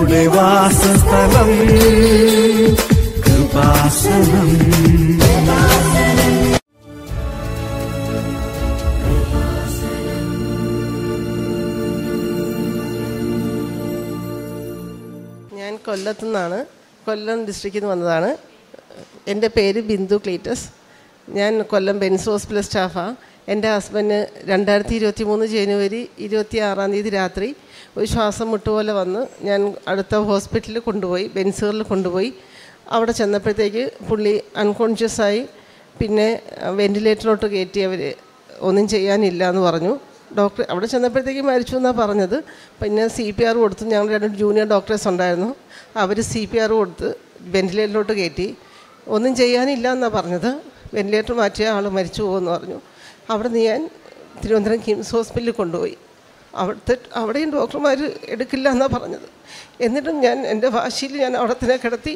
നമ്മുടെ വാസസ്ഥലം കൃപാസനം. ഞാൻ കൊല്ലത്തു നിന്നാണ്, കൊല്ലം ഡിസ്ട്രിക്റ്റിൽ നിന്ന് വന്നതാണ്. എൻ്റെ പേര് ബിന്ദു ക്ലീറ്റസ്. ഞാൻ കൊല്ലം ബെൻസ് ഹോസ്പിറ്റൽ സ്റ്റാഫാണ്. എൻ്റെ ഹസ്ബൻഡ് 2023 ജനുവരി 26 രാത്രി ഒരു ശ്വാസം മുട്ടുപോലെ വന്ന് ഞാൻ അടുത്ത ഹോസ്പിറ്റലിൽ കൊണ്ടുപോയി, ബെൻസുകളിൽ കൊണ്ടുപോയി. അവിടെ ചെന്നപ്പോഴത്തേക്ക് പുള്ളി അൺകോൺഷ്യസായി. പിന്നെ വെൻറ്റിലേറ്ററിലോട്ട് കയറ്റി. അവർ ഒന്നും ചെയ്യാനില്ല എന്ന് പറഞ്ഞു. ഡോക്ടർ അവിടെ ചെന്നപ്പോഴത്തേക്ക് മരിച്ചു എന്നാണ് പറഞ്ഞത്. പിന്നെ CPR കൊടുത്തു. ഞങ്ങൾ 2 ജൂനിയർ ഡോക്ടേഴ്സ് ഉണ്ടായിരുന്നു. അവർ CPR കൊടുത്ത് വെൻറ്റിലേറ്ററിലോട്ട് കയറ്റി. ഒന്നും ചെയ്യാനില്ല എന്നാണ് പറഞ്ഞത്. വെൻറ്റിലേറ്റർ മാറ്റിയ ആൾ മരിച്ചു പോകുമെന്ന് പറഞ്ഞു. അവിടെ നിന്ന് ഞാൻ തിരുവനന്തപുരം കിംസ് ഹോസ്പിറ്റലിൽ കൊണ്ടുപോയി. അവിടെയും ഡോക്ടർമാർ എടുക്കില്ല എന്നാണ് പറഞ്ഞത്. എന്നിട്ടും ഞാൻ എൻ്റെ വാശിയിൽ ഞാൻ അവിടെ തന്നെ കിടത്തി.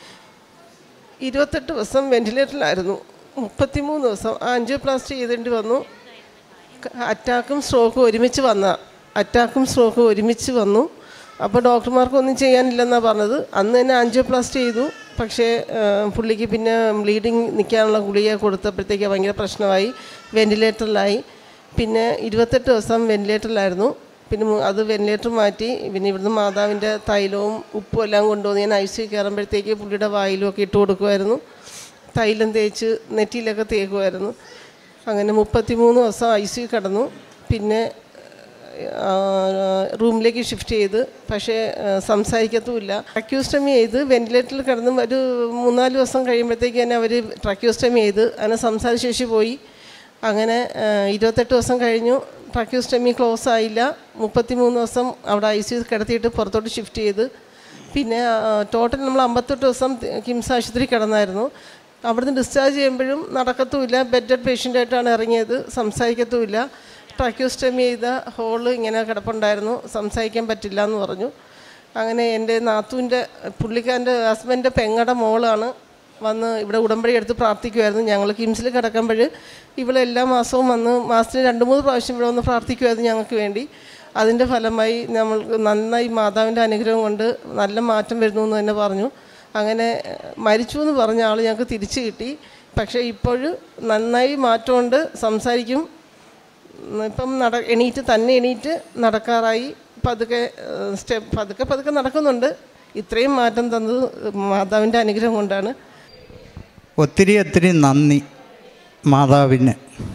28 ദിവസം വെൻറ്റിലേറ്ററിലായിരുന്നു. 33 ദിവസം ആൻജിയോപ്ലാസ്റ്റി ചെയ്തേണ്ടി വന്നു. അറ്റാക്കും സ്ട്രോക്കും ഒരുമിച്ച് വന്നു. അപ്പോൾ ഡോക്ടർമാർക്കൊന്നും ചെയ്യാനില്ലെന്നാണ് പറഞ്ഞത്. അന്ന് തന്നെ ആൻജിയോപ്ലാസ്റ്റി ചെയ്തു. പക്ഷേ പുള്ളിക്ക് പിന്നെ ബ്ലീഡിങ് നിൽക്കാനുള്ള ഗുളിക കൊടുത്തപ്പോഴത്തേക്ക് ഭയങ്കര പ്രശ്നമായി. വെൻറ്റിലേറ്ററിലായി. പിന്നെ 28 ദിവസം വെൻറ്റിലേറ്ററിലായിരുന്നു. പിന്നെ അത് വെൻറ്റിലേറ്റർ മാറ്റി. പിന്നെ ഇവിടുന്ന് മാതാവിൻ്റെ തൈലവും ഉപ്പും എല്ലാം കൊണ്ടുവന്ന് ഞാൻ ICU കയറുമ്പോഴത്തേക്ക് പുള്ളിയുടെ വായിലുമൊക്കെ ഇട്ട് കൊടുക്കുമായിരുന്നു. തൈലം തേച്ച് നെറ്റിയിലൊക്കെ തേക്കുമായിരുന്നു. അങ്ങനെ 33 ദിവസം ICU കിടന്നു. പിന്നെ റൂമിലേക്ക് ഷിഫ്റ്റ് ചെയ്ത്. പക്ഷേ സംസാരിക്കത്തുമില്ല. ട്രക്യൂസ്റ്റമി ചെയ്ത് വെൻറ്റിലേറ്ററിൽ കിടന്ന് ഒരു 3-4 ദിവസം കഴിയുമ്പോഴത്തേക്ക് തന്നെ അവർ ട്രക്യൂസ്റ്റമി ചെയ്ത് അങ്ങനെ സംസാരശേഷി പോയി. അങ്ങനെ 28 ദിവസം കഴിഞ്ഞു. ട്രക്യൂസ്റ്റമി ക്ലോസ് ആയില്ല. 33 ദിവസം അവിടെ ICU കിടത്തിയിട്ട് പുറത്തോട്ട് ഷിഫ്റ്റ് ചെയ്ത്. പിന്നെ ടോട്ടൽ നമ്മൾ 58 ദിവസം കിംസ് ആശുപത്രി കിടന്നായിരുന്നു. അവിടുന്ന് ഡിസ്ചാർജ് ചെയ്യുമ്പോഴും നടക്കത്തുമില്ല. ബെഡഡ് പേഷ്യൻ്റായിട്ടാണ് ഇറങ്ങിയത്. സംസാരിക്കത്തുമില്ല. ട്രക്യൂസ്റ്റമി ചെയ്ത ഹോള് ഇങ്ങനെ കിടപ്പുണ്ടായിരുന്നു. സംസാരിക്കാൻ പറ്റില്ല എന്ന് പറഞ്ഞു. അങ്ങനെ എൻ്റെ നാത്തൂൻ്റെ പുള്ളിക്കാരൻ്റെ ഹസ്ബൻഡിൻ്റെ പെങ്ങടെ മോളാണ് വന്ന് ഇവിടെ ഉടമ്പടി എടുത്ത് പ്രാർത്ഥിക്കുമായിരുന്നു. ഞങ്ങൾ കിംസിൽ കിടക്കുമ്പോൾ ഇവളെല്ലാ മാസവും വന്ന് മാസത്തിന് 2-3 പ്രാവശ്യം ഇവിടെ വന്ന് പ്രാർത്ഥിക്കുമായിരുന്നു ഞങ്ങൾക്ക് വേണ്ടി. അതിൻ്റെ ഫലമായി നമ്മൾക്ക് നന്നായി മാതാവിൻ്റെ അനുഗ്രഹം കൊണ്ട് നല്ല മാറ്റം വരുന്നു എന്ന് തന്നെ പറഞ്ഞു. അങ്ങനെ മരിച്ചു എന്ന് പറഞ്ഞ ആൾ ഞങ്ങൾക്ക് തിരിച്ചു കിട്ടി. പക്ഷേ ഇപ്പോഴും നന്നായി മാറ്റമുണ്ട്. സംസാരിക്കും. ഇപ്പം എണീറ്റ് നടക്കാറായി. പതുക്കെ നടക്കുന്നുണ്ട്. ഇത്രയും മാറ്റം തന്നത് മാതാവിൻ്റെ അനുഗ്രഹം കൊണ്ടാണ്. ഒത്തിരി നന്ദി മാതാവിന്.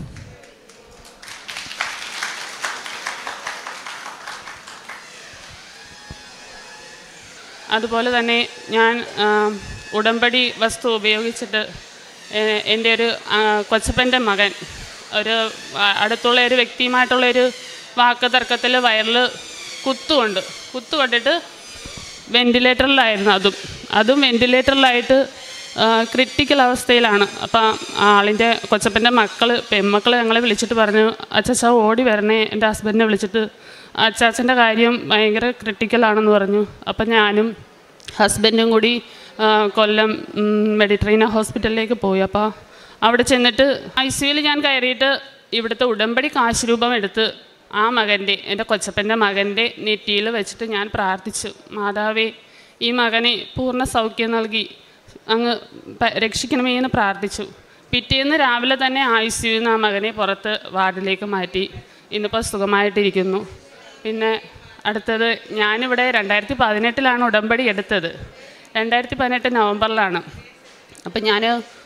അതുപോലെ തന്നെ ഞാൻ ഉടമ്പടി വസ്തു ഉപയോഗിച്ചിട്ട് എൻ്റെ ഒരു കൊച്ചപ്പൻ്റെ മകൻ ഒരു അടുത്തുള്ള ഒരു വ്യക്തിയുമായിട്ടുള്ളൊരു വാക്ക് തർക്കത്തിൽ വയറിൽ കുത്തുകൊണ്ടിട്ട് വെൻറ്റിലേറ്ററിലായിരുന്നു. അതും വെൻറ്റിലേറ്ററിലായിട്ട് ക്രിട്ടിക്കൽ അവസ്ഥയിലാണ്. അപ്പം ആളിൻ്റെ കൊച്ചപ്പൻ്റെ പെൺമക്കൾ ഞങ്ങളെ വിളിച്ചിട്ട് പറഞ്ഞു, അച്ചാച്ച ഓടി വരണേ, എൻ്റെ ഹസ്ബൻഡിനെ വിളിച്ചിട്ട് അച്ചാച്ചൻ്റെ കാര്യം ഭയങ്കര ക്രിട്ടിക്കലാണെന്ന് പറഞ്ഞു. അപ്പം ഞാനും ഹസ്ബൻഡും കൂടി കൊല്ലം മെഡിറ്ററേനിയൻ ഹോസ്പിറ്റലിലേക്ക് പോയി. അപ്പോൾ അവിടെ ചെന്നിട്ട് ICUവിൽ ഞാൻ കയറിയിട്ട് ഇവിടുത്തെ ഉടമ്പടി കാശ് രൂപം എടുത്ത് ആ എൻ്റെ കൊച്ചപ്പൻ്റെ മകൻ്റെ നെറ്റിയിൽ വെച്ചിട്ട് ഞാൻ പ്രാർത്ഥിച്ചു, മാതാവേ ഈ മകനെ പൂർണ്ണ സൗഖ്യം നൽകി അങ്ങ് രക്ഷിക്കണമേ എന്ന് പ്രാർത്ഥിച്ചു. പിറ്റേന്ന് രാവിലെ തന്നെ ICUവിൽ നിന്ന് ആ മകനെ പുറത്ത് വാർഡിലേക്ക് മാറ്റി. ഇന്നിപ്പോൾ സുഖമായിട്ടിരിക്കുന്നു. പിന്നെ അടുത്തത് ഞാനിവിടെ 2018 ഉടമ്പടി എടുത്തത്. 2018 നവംബറിലാണ്. അപ്പം ഞാൻ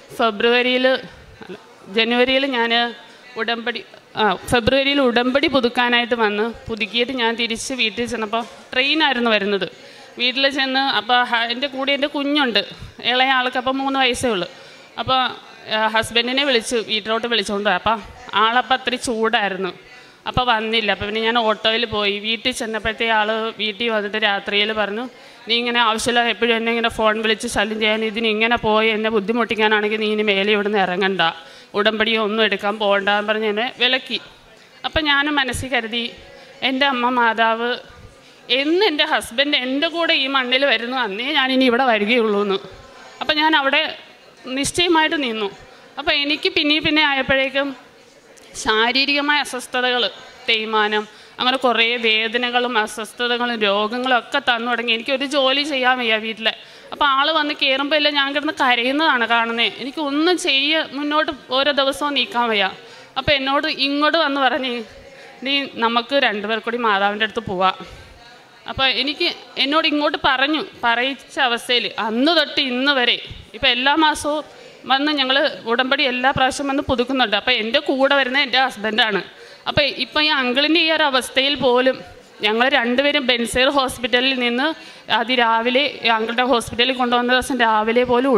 ജനുവരിയിൽ ഞാൻ ഫെബ്രുവരിയിൽ ഉടമ്പടി പുതുക്കാനായിട്ട് പുതുക്കിയിട്ട് ഞാൻ തിരിച്ച് വീട്ടിൽ ചെന്നപ്പോൾ ട്രെയിനായിരുന്നു വരുന്നത്. വീട്ടിൽ ചെന്ന് അപ്പോൾ എൻ്റെ കൂടെ എൻ്റെ കുഞ്ഞുണ്ട്, ഇളയ ആൾക്ക് അപ്പോൾ 3 വയസ്സേ ഉള്ളൂ. അപ്പോൾ ഹസ്ബൻഡിനെ വീട്ടിലോട്ട് വിളിച്ചുകൊണ്ട് അപ്പോൾ ആളപ്പോൾ അത്രയും ചൂടായിരുന്നു. അപ്പോൾ വന്നില്ല. അപ്പോൾ പിന്നെ ഞാൻ ഓട്ടോയിൽ പോയി. വീട്ടിൽ ചെന്നപ്പോഴത്തേ ആൾ വീട്ടിൽ വന്നിട്ട് രാത്രിയിൽ പറഞ്ഞു, നീ ഇങ്ങനെ ആവശ്യമില്ല എപ്പോഴും എന്നെ ഇങ്ങനെ ഫോൺ വിളിച്ച് ശല്യം ചെയ്യാൻ, ഇതിനിങ്ങനെ പോയി എന്നെ ബുദ്ധിമുട്ടിക്കാനാണെങ്കിൽ നീ ഇനി മേലെ ഇവിടുന്ന് ഇറങ്ങണ്ട, ഉടമ്പടിയോ ഒന്നും എടുക്കാൻ പോകണ്ടെന്ന് പറഞ്ഞ് എന്നെ വിലക്കി. അപ്പം ഞാനും മനസ്സിൽ കരുതി, എൻ്റെ അമ്മ മാതാവ് എന്ന് എൻ്റെ ഹസ്ബൻഡ് എൻ്റെ കൂടെ ഈ മണ്ണിൽ വരുന്നു അന്നേ ഞാനിനി ഇവിടെ വരികയുള്ളൂ എന്ന്. അപ്പം ഞാൻ അവിടെ നിശ്ചയമായിട്ട് നിന്നു. അപ്പോൾ എനിക്ക് പിന്നെ ആയപ്പോഴേക്കും ശാരീരികമായ അസ്വസ്ഥതകൾ, തേയ്മാനം, അങ്ങനെ കുറേ വേദനകളും അസ്വസ്ഥതകളും രോഗങ്ങളും ഒക്കെ തന്നു തുടങ്ങി. എനിക്കൊരു ജോലി ചെയ്യാൻ വയ്യ വീട്ടിൽ. അപ്പോൾ ആൾ വന്ന് കയറുമ്പോൾ എല്ലാം ഞാൻ കിടന്ന് കരയുന്നതാണ് കാണുന്നത്. എനിക്ക് ഒന്നും മുന്നോട്ട് ഓരോ ദിവസവും നീക്കാൻ വയ്യ. അപ്പോൾ എന്നോട് ഇങ്ങോട്ട് വന്ന് പറഞ്ഞ്, നീ നമുക്ക് രണ്ടുപേർ കൂടി മാതാവിൻ്റെ അടുത്ത് പോവാം. അപ്പോൾ എന്നോട് ഇങ്ങോട്ട് പറയിച്ച അവസ്ഥയിൽ അന്ന് തൊട്ട് ഇന്ന് വരെ ഇപ്പോൾ എല്ലാ മാസവും വന്ന് ഞങ്ങൾ ഉടമ്പടി എല്ലാ പ്രാവശ്യവും വന്ന് പുതുക്കുന്നുണ്ട്. അപ്പോൾ എൻ്റെ കൂടെ വരുന്നത് എൻ്റെ ഹസ്ബൻഡാണ്. അപ്പോൾ ഇപ്പം ഈ അങ്കിളിൻ്റെ ഈ ഒരു അവസ്ഥയിൽ പോലും ഞങ്ങൾ രണ്ടുപേരും ബെൻസേർ ഹോസ്പിറ്റലിൽ നിന്ന് അതിരാവിലെ അങ്കിളുടെ ഹോസ്പിറ്റലിൽ കൊണ്ടുവന്ന ദിവസം രാവിലെ പോലും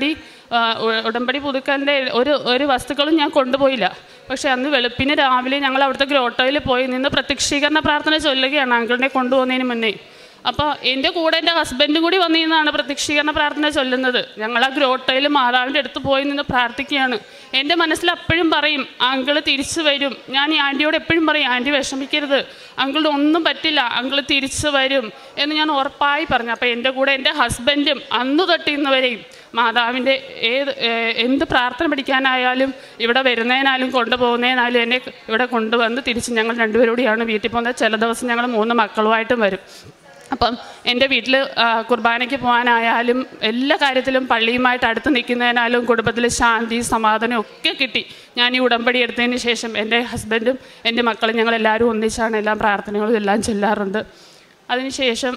ഉടമ്പടി പുതുക്കലിൻ്റെ ഒരു വസ്തുക്കളും ഞാൻ കൊണ്ടുപോയില്ല. പക്ഷേ അന്ന് വെളുപ്പിന് രാവിലെ ഞങ്ങൾ അവിടുത്തെ ഗ്രോട്ടോയിൽ പോയി നിന്ന് പ്രത്യക്ഷീകരണ പ്രാർത്ഥന ചൊല്ലുകയാണ് അങ്കിളിനെ കൊണ്ടുപോകുന്നതിന് മുന്നേ. അപ്പോൾ എൻ്റെ കൂടെ എൻ്റെ ഹസ്ബൻഡും കൂടി വന്നിരുന്നാണ് പ്രത്യക്ഷീകരണ പ്രാർത്ഥന ചൊല്ലുന്നത്. ഞങ്ങൾ ആ ഗ്രോട്ടോയിൽ മാതാവിൻ്റെ അടുത്ത് പോയി നിന്ന് പ്രാർത്ഥിക്കുകയാണ്. എൻ്റെ മനസ്സിൽ അപ്പോഴും പറയും, അങ്കിള് തിരിച്ചു വരും. ഞാൻ ഈ ആൻറ്റിയോട് എപ്പോഴും പറയും, ആൻറ്റി വിഷമിക്കരുത്, അങ്കിളിന് ഒന്നും പറ്റില്ല, അങ്കിള് തിരിച്ചു വരും എന്ന് ഞാൻ ഉറപ്പായി പറഞ്ഞു. അപ്പോൾ എൻ്റെ കൂടെ എൻ്റെ ഹസ്ബൻഡും അന്ന് തൊട്ട് ഇന്ന് വരെയും മാതാവിൻ്റെ എന്ത് പ്രാർത്ഥന പഠിക്കാനായാലും ഇവിടെ വരുന്നതിനാലും കൊണ്ടുപോകുന്നതിനാലും എന്നെ ഇവിടെ കൊണ്ടുവന്ന് തിരിച്ച് ഞങ്ങൾ രണ്ടുപേരോടെയാണ് വീട്ടിൽ പോകുന്നത്. ചില ദിവസം ഞങ്ങൾ 3 മക്കളുമായിട്ടും വരും. അപ്പം എൻ്റെ വീട്ടിൽ കുർബാനയ്ക്ക് പോകാനായാലും എല്ലാ കാര്യത്തിലും പള്ളിയുമായിട്ട് അടുത്ത് നിൽക്കുന്നതിനാലും കുടുംബത്തിൽ ശാന്തി സമാധാനം ഒക്കെ കിട്ടി. ഞാൻ ഈ ഉടമ്പടി എടുത്തതിന് ശേഷം എൻ്റെ ഹസ്ബൻഡും എൻ്റെ മക്കളും ഞങ്ങളെല്ലാവരും ഒന്നിച്ചാണ് എല്ലാ പ്രാർത്ഥനകളും എല്ലാം ചൊല്ലാറുണ്ട്. അതിനുശേഷം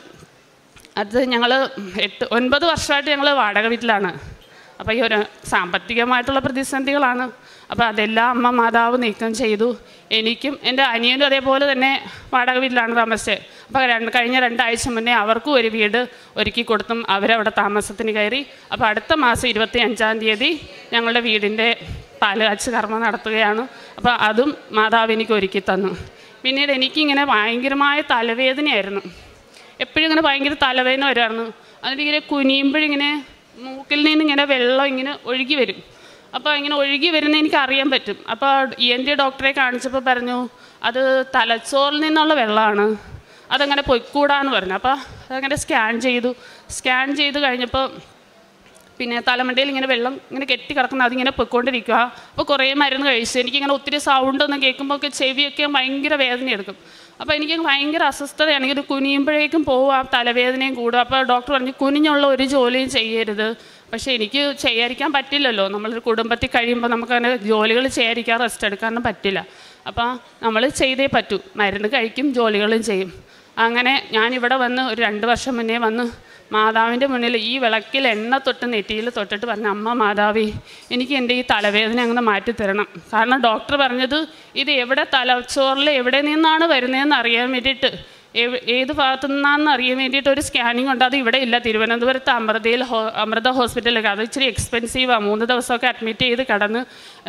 ഞങ്ങൾ 8-9 വർഷമായിട്ട് ഞങ്ങൾ വാടക വീട്ടിലാണ്. അപ്പോൾ ഈ ഒരു സാമ്പത്തികമായിട്ടുള്ള പ്രതിസന്ധികളാണ്. അപ്പോൾ അതെല്ലാം അമ്മ മാതാവ് നീക്കം ചെയ്തു. എനിക്കും എൻ്റെ അനിയനും അതേപോലെ തന്നെ വാടക വീട്ടിലാണ് താമസിച്ചത്. അപ്പോൾ കഴിഞ്ഞ 2 ആഴ്ച മുന്നേ അവർക്കും ഒരു വീട് ഒരുക്കി കൊടുത്തും അവരവിടെ താമസത്തിന് കയറി. അപ്പോൾ അടുത്ത മാസം 25-ാം തീയതി ഞങ്ങളുടെ വീടിൻ്റെ പാലുകാച്ച് കർമ്മം നടത്തുകയാണ്. അപ്പോൾ അതും മാതാവ് എനിക്ക് ഒരുക്കി തന്നു. പിന്നീട് എനിക്കിങ്ങനെ ഭയങ്കരമായ തലവേദനയായിരുന്നു. എപ്പോഴും ഇങ്ങനെ ഭയങ്കര തലവേദന വരുമായിരുന്നു. അതിലിങ്ങനെ കുനിയുമ്പോഴിങ്ങനെ മൂക്കിൽ നിന്ന് ഇങ്ങനെ വെള്ളം ഇങ്ങനെ ഒഴുകി വരും. അപ്പോൾ ഇങ്ങനെ ഒഴുകി വരുന്ന എനിക്ക് അറിയാൻ പറ്റും. അപ്പോൾ ENT ഡോക്ടറെ കാണിച്ചപ്പോൾ പറഞ്ഞു, അത് തലച്ചോറിൽ നിന്നുള്ള വെള്ളമാണ്, അതങ്ങനെ പൊയ്ക്കൂടാന്ന് പറഞ്ഞു. അപ്പോൾ അതങ്ങനെ സ്കാൻ ചെയ്ത് കഴിഞ്ഞപ്പോൾ പിന്നെ തലമണ്ടയിൽ ഇങ്ങനെ വെള്ളം ഇങ്ങനെ കെട്ടി കിടക്കുന്ന അതിങ്ങനെ പൊയ്ക്കൊണ്ടിരിക്കുക. അപ്പോൾ കുറേ മരുന്ന് കഴിച്ചു. എനിക്കിങ്ങനെ ഒത്തിരി സൗണ്ടൊന്നും കേൾക്കുമ്പോൾ ചെവിയൊക്കെ ഭയങ്കര വേദനയെടുക്കും. അപ്പോൾ എനിക്ക് ഭയങ്കര അസ്വസ്ഥതയാണ്. ഇത് കുനിയുമ്പോഴേക്കും പോവുക, തലവേദനയും കൂടുക. അപ്പോൾ ഡോക്ടർ പറഞ്ഞു, കുനിഞ്ഞുള്ള ഒരു ജോലിയും ചെയ്യരുത്. പക്ഷേ എനിക്ക് ചെയ്യാതിരിക്കാൻ പറ്റില്ലല്ലോ. നമ്മളൊരു കുടുംബത്തിൽ കഴിയുമ്പോൾ നമുക്കങ്ങനെ ജോലികൾ ചെയ്യാതിരിക്കാൻ റെസ്റ്റ് എടുക്കാനൊന്നും പറ്റില്ല. അപ്പോൾ നമ്മൾ ചെയ്തേ പറ്റൂ. മരുന്ന് കഴിക്കും, ജോലികളും ചെയ്യും. അങ്ങനെ ഞാനിവിടെ വന്ന് ഒരു 2 വർഷം മുന്നേ വന്ന് മാതാവിൻ്റെ മുന്നിൽ ഈ വിളക്കിൽ എണ്ണ തൊട്ട് നെറ്റിയിൽ തൊട്ടിട്ട് പറഞ്ഞു, അമ്മ മാതാവേ, എനിക്ക് എൻ്റെ ഈ തലവേദന അങ്ങനെ മാറ്റിത്തരണം. കാരണം ഡോക്ടർ പറഞ്ഞത് ഇത് എവിടെ തലച്ചോറിൽ എവിടെ നിന്നാണ് വരുന്നതെന്ന് അറിയാൻ വേണ്ടിയിട്ട്, ഏത് ഭാഗത്തു നിന്നാണെന്ന് അറിയാൻ വേണ്ടിയിട്ട് ഒരു സ്കാനിങ് ഉണ്ട്. അത് ഇവിടെ ഇല്ല, തിരുവനന്തപുരത്ത് അമൃത ഹോസ്പിറ്റലിലേക്ക്. അത് ഇച്ചിരി എക്സ്പെൻസീവാണ്. 3 ദിവസമൊക്കെ അഡ്മിറ്റ് ചെയ്ത് കിടന്ന്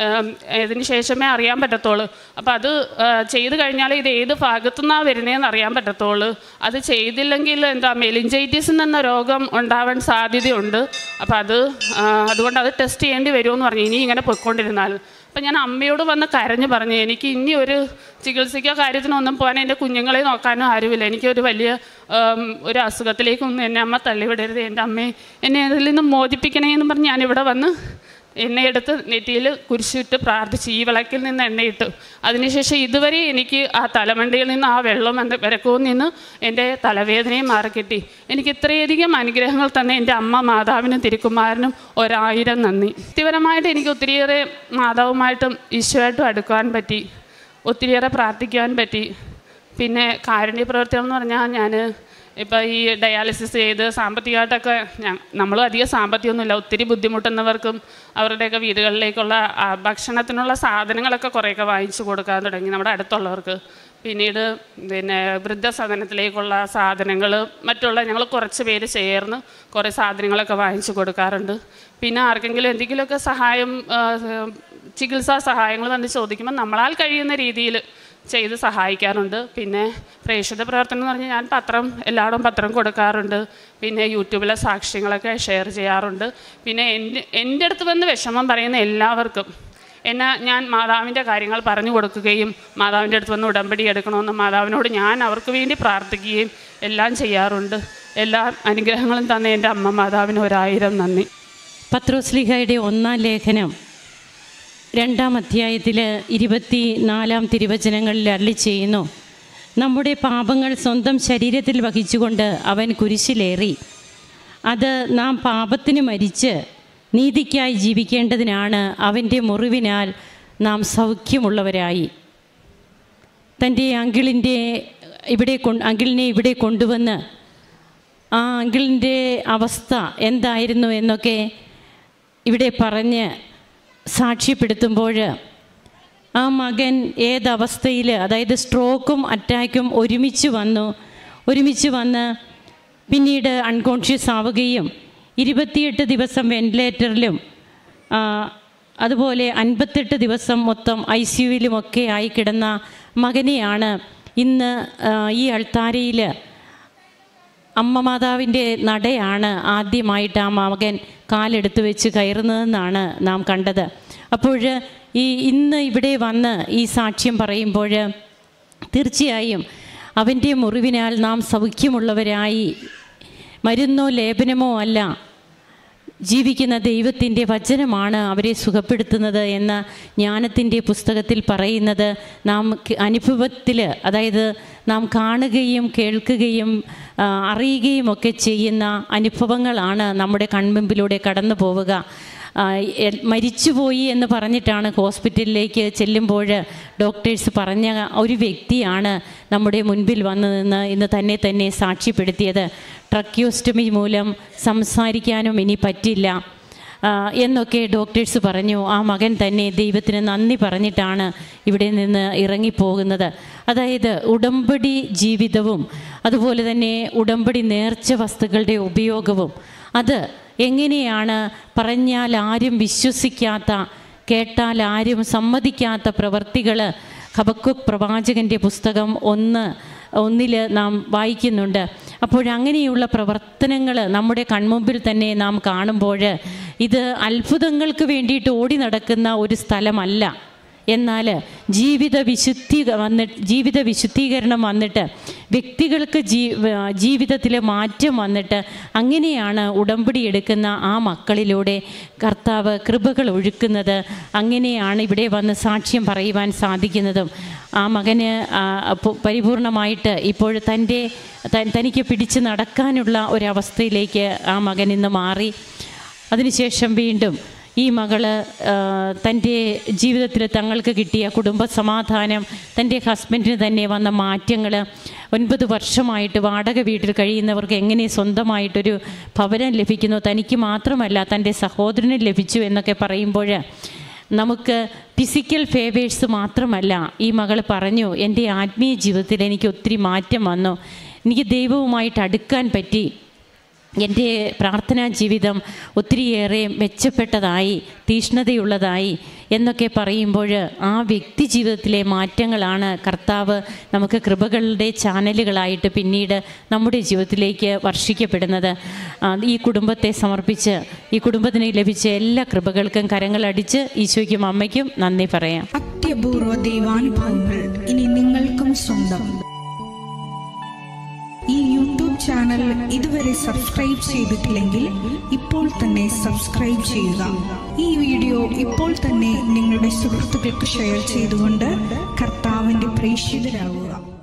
ഇതിന് ശേഷമേ അറിയാൻ പറ്റത്തുള്ളൂ. അപ്പോൾ അത് ചെയ്ത് കഴിഞ്ഞാൽ ഇത് ഏത് ഭാഗത്തു നിന്നാണ് വരുന്നതെന്ന് അറിയാൻ പറ്റത്തുള്ളൂ. അത് ചെയ്തില്ലെങ്കിൽ മെലിഞ്ചൈറ്റിസ് എന്ന രോഗം ഉണ്ടാവാൻ സാധ്യതയുണ്ട്. അപ്പോൾ അതുകൊണ്ട് അത് ടെസ്റ്റ് ചെയ്യേണ്ടി വരുമെന്ന് പറഞ്ഞു, ഇനി ഇങ്ങനെ പൊയ്ക്കൊണ്ടിരുന്നാൽ. അപ്പം ഞാൻ അമ്മയോട് വന്ന് കരഞ്ഞു പറഞ്ഞു, എനിക്ക് ഇനി ഒരു ചികിത്സയ്ക്കോ കാര്യത്തിനൊന്നും പോകാൻ, എൻ്റെ കുഞ്ഞുങ്ങളെ നോക്കാനോ ആരുമില്ല. എനിക്കൊരു വലിയ ഒരു അസുഖത്തിലേക്കൊന്നും എന്നെ അമ്മ തള്ളിവിടരുത്, എൻ്റെ അമ്മയെ എന്നെ അതിൽ നിന്ന് മോചിപ്പിക്കണേ എന്ന് പറഞ്ഞ് ഞാനിവിടെ വന്ന് എണ്ണയെടുത്ത് നെറ്റിയിൽ കുരിശിട്ട് പ്രാർത്ഥിച്ച് ഈ വിളക്കിൽ നിന്ന് എണ്ണയിട്ടു. അതിനുശേഷം ഇതുവരെ എനിക്ക് ആ തലമണ്ടയിൽ നിന്ന് ആ വെള്ളം വരക്കവും നിന്ന് എൻ്റെ തലവേദനയും മാറിക്കിട്ടി. എനിക്ക് ഇത്രയധികം അനുഗ്രഹങ്ങൾ തന്നെ എൻ്റെ അമ്മ മാതാവിനും തിരുക്കുമാരനും 1000 നന്ദി. വ്യക്തിപരമായിട്ട് എനിക്ക് ഒത്തിരിയേറെ മാതാവുമായിട്ടും ഈശോയായിട്ടും അടുക്കുവാൻ പറ്റി, ഒത്തിരിയേറെ പ്രാർത്ഥിക്കുവാൻ പറ്റി. പിന്നെ കാരുണ്യ പ്രവർത്തനം എന്ന് പറഞ്ഞാൽ ഞാൻ ഇപ്പോൾ ഈ ഡയാലിസിസ് ചെയ്ത് സാമ്പത്തികമായിട്ടൊക്കെ നമ്മളും അധികം സാമ്പത്തികമൊന്നുമില്ല. ഒത്തിരി ബുദ്ധിമുട്ടുന്നവർക്കും അവരുടെയൊക്കെ വീടുകളിലേക്കുള്ള ഭക്ഷണത്തിനുള്ള സാധനങ്ങളൊക്കെ കുറേയൊക്കെ വാങ്ങിച്ചു കൊടുക്കാൻ തുടങ്ങി നമ്മുടെ അടുത്തുള്ളവർക്ക്. പിന്നീട് വൃദ്ധസദനത്തിലേക്കുള്ള സാധനങ്ങൾ മറ്റുള്ള ഞങ്ങൾ കുറച്ച് പേര് ചേർന്ന് കുറേ സാധനങ്ങളൊക്കെ വാങ്ങിച്ചു കൊടുക്കാറുണ്ട്. പിന്നെ ആർക്കെങ്കിലും എന്തെങ്കിലുമൊക്കെ സഹായം, ചികിത്സാ സഹായങ്ങൾ വന്ന് ചോദിക്കുമ്പോൾ നമ്മളാൽ കഴിയുന്ന രീതിയിൽ ചെയ്ത് സഹായിക്കാറുണ്ട്. പിന്നെ പ്രേക്ഷിത പ്രവർത്തനം എന്ന് പറഞ്ഞാൽ ഞാൻ എല്ലായിടും പത്രം കൊടുക്കാറുണ്ട്. പിന്നെ യൂട്യൂബിലെ സാക്ഷ്യങ്ങളൊക്കെ ഷെയർ ചെയ്യാറുണ്ട്. പിന്നെ എൻ്റെ അടുത്ത് വന്ന് വിഷമം പറയുന്ന എല്ലാവർക്കും ഞാൻ മാതാവിൻ്റെ കാര്യങ്ങൾ പറഞ്ഞു കൊടുക്കുകയും മാതാവിൻ്റെ അടുത്ത് വന്ന് ഉടമ്പടി എടുക്കണമെന്ന് മാതാവിനോട് ഞാൻ അവർക്ക് വേണ്ടി പ്രാർത്ഥിക്കുകയും എല്ലാം ചെയ്യാറുണ്ട്. എല്ലാ അനുഗ്രഹങ്ങളും തന്നെ എൻ്റെ അമ്മ മാതാവിന് 1000 നന്ദി. പത്രോസ്ലീഹായുടെ 1-ാം ലേഖനം 2-ാം അധ്യായത്തിൽ 24-ാം തിരുവചനങ്ങളിൽ അരുളി ചെയ്യുന്നു, നമ്മുടെ പാപങ്ങൾ സ്വന്തം ശരീരത്തിൽ വഹിച്ചുകൊണ്ട് അവൻ കുരിശിലേറി. അത് നാം പാപത്തിന് മരിച്ച് നീതിക്കായി ജീവിക്കേണ്ടതിനാണ്. അവൻ്റെ മുറിവിനാൽ നാം സൗഖ്യമുള്ളവരായി. തൻ്റെ അങ്കിളിനെ ഇവിടെ കൊണ്ടുവന്ന് ആ അങ്കിളിൻ്റെ അവസ്ഥ എന്തായിരുന്നു എന്നൊക്കെ ഇവിടെ പറഞ്ഞ് സാക്ഷ്യപ്പെടുത്തുമ്പോൾ ആ മകൻ ഏതവസ്ഥയിൽ, അതായത് സ്ട്രോക്കും അറ്റാക്കും ഒരുമിച്ച് വന്ന് പിന്നീട് അൺകോൺഷ്യസ് ആവുകയും 28 ദിവസം വെന്റിലേറ്ററിലും അതുപോലെ 58 ദിവസം മൊത്തം ICUവിലുമൊക്കെ ആയി കിടന്ന മകനെയാണ് ഇന്ന് ഈ അൾത്താരയിൽ അമ്മ മാതാവിൻ്റെ നടയാണ് ആദ്യമായിട്ട് ആ മകൻ കാലെടുത്ത് വെച്ച് കയറുന്നതെന്നാണ് നാം കണ്ടത്. അപ്പോൾ ഇന്ന് ഇവിടെ വന്ന് ഈ സാക്ഷ്യം പറയുമ്പോൾ തീർച്ചയായും അവൻ്റെ മുറിവിനാൽ നാം സൗഖ്യമുള്ളവരായി. മരുന്നോ ലേപനമോ അല്ല, ജീവിക്കുന്ന ദൈവത്തിൻ്റെ വചനമാണ് അവരെ സുഖപ്പെടുത്തുന്നത് എന്ന ജ്ഞാനത്തിൻ്റെ പുസ്തകത്തിൽ പറയുന്നത് നാം അനുഭവത്തിൽ, അതായത് നാം കാണുകയും കേൾക്കുകയും അറിയുകയും ഒക്കെ ചെയ്യുന്ന അനുഭവങ്ങളാണ് നമ്മുടെ കൺമുമ്പിലൂടെ കടന്നു പോവുക. മരിച്ചുപോയി എന്ന് പറഞ്ഞിട്ടാണ് ഹോസ്പിറ്റലിലേക്ക് ചെല്ലുമ്പോൾ ഡോക്ടേഴ്സ് പറഞ്ഞ ഒരു വ്യക്തിയാണ് നമ്മുടെ മുൻപിൽ വന്നു നിന്ന് ഇന്ന് തന്നെ സാക്ഷ്യപ്പെടുത്തിയത്. ട്രക്യോസ്റ്റമി മൂലം സംസാരിക്കാനും ഇനി പറ്റില്ല എന്നൊക്കെ ഡോക്ടേഴ്സ് പറഞ്ഞു. ആ മകൻ തന്നെ ദൈവത്തിന് നന്ദി പറഞ്ഞിട്ടാണ് ഇവിടെ നിന്ന് ഇറങ്ങിപ്പോകുന്നത്. അതായത് ഉടമ്പടി ജീവിതവും അതുപോലെ തന്നെ ഉടമ്പടി നേർച്ച വസ്തുക്കളുടെ ഉപയോഗവും അത് എങ്ങനെയാണ് പറഞ്ഞാൽ ആരും വിശ്വസിക്കാത്ത, കേട്ടാൽ ആരും സമ്മതിക്കാത്ത പ്രവർത്തികൾ ഹബക്കൂക്ക് പ്രവാചകൻ്റെ പുസ്തകം 1 നാം വായിക്കുന്നുണ്ട്. അപ്പോഴങ്ങനെയുള്ള പ്രവർത്തനങ്ങൾ നമ്മുടെ കൺമുമ്പിൽ തന്നെ നാം കാണുമ്പോൾ ഇത് അത്ഭുതങ്ങൾക്ക് വേണ്ടിയിട്ട് ഓടി നടക്കുന്ന ഒരു സ്ഥലമല്ല. എന്നാൽ ജീവിത വിശുദ്ധീകരണം വന്നിട്ട് വ്യക്തികൾക്ക് ജീവിതത്തിൽ മാറ്റം വന്നിട്ട് അങ്ങനെയാണ് ഉടമ്പടി എടുക്കുന്ന ആ മക്കളിലൂടെ കർത്താവ് കൃപകൾ ഒഴുക്കുന്നത്. അങ്ങനെയാണ് ഇവിടെ വന്ന് സാക്ഷ്യം പറയുവാൻ സാധിക്കുന്നതും. ആ മകന് പരിപൂർണമായിട്ട് ഇപ്പോൾ തനിക്ക് പിടിച്ച് നടക്കാനുള്ള ഒരവസ്ഥയിലേക്ക് ആ മകൻ ഇന്ന് മാറി. അതിനുശേഷം വീണ്ടും ഈ മകള് തൻ്റെ ജീവിതത്തിൽ തങ്ങൾക്ക് കിട്ടിയ കുടുംബ സമാധാനം, തൻ്റെ ഹസ്ബൻഡിന് തന്നെ വന്ന മാറ്റങ്ങൾ, 9 വർഷമായിട്ട് വാടക വീട്ടിൽ കഴിയുന്നവർക്ക് എങ്ങനെ സ്വന്തമായിട്ടൊരു ഭവനം ലഭിക്കുന്നു, തനിക്ക് മാത്രമല്ല തൻ്റെ സഹോദരന് ലഭിച്ചു എന്നൊക്കെ പറയുമ്പോൾ നമുക്ക് ഫിസിക്കൽ ഫേവേഴ്സ് മാത്രമല്ല. ഈ മകൾ പറഞ്ഞു, എൻ്റെ ആത്മീയ ജീവിതത്തിൽ എനിക്ക് ഒത്തിരി മാറ്റം വന്നു, എനിക്ക് ദൈവവുമായിട്ട് അടുക്കാൻ പറ്റി, എൻ്റെ പ്രാർത്ഥനാ ജീവിതം ഒത്തിരിയേറെ മെച്ചപ്പെട്ടതായി, തീഷ്ണതയുള്ളതായി എന്നൊക്കെ പറയുമ്പോൾ ആ വ്യക്തി ജീവിതത്തിലെ മാറ്റങ്ങളാണ് കർത്താവ് നമുക്ക് കൃപകളുടെ ചാനലുകളായിട്ട് പിന്നീട് നമ്മുടെ ജീവിതത്തിലേക്ക് വർഷിക്കപ്പെടുന്നത്. ഈ കുടുംബത്തെ സമർപ്പിച്ച് ഈ കുടുംബത്തിന് ലഭിച്ച എല്ലാ കൃപകൾക്കും കരങ്ങളടിച്ച് ഈശോയ്ക്കും അമ്മയ്ക്കും നന്ദി പറയാം. അത്യപൂർവ ദൈവാനുഭവങ്ങൾ ഇനി നിങ്ങൾക്കും സ്വന്തം. ഈ യൂട്യൂബ് ചാനൽ ഇതുവരെ സബ്സ്ക്രൈബ് ചെയ്തിട്ടില്ലെങ്കിൽ ഇപ്പോൾ തന്നെ സബ്സ്ക്രൈബ് ചെയ്യുക. ഈ വീഡിയോ ഇപ്പോൾ തന്നെ നിങ്ങളുടെ സുഹൃത്തുക്കൾക്ക് ഷെയർ ചെയ്തുകൊണ്ട് കർത്താവിൻ്റെ പ്രേക്ഷിതരാകുക.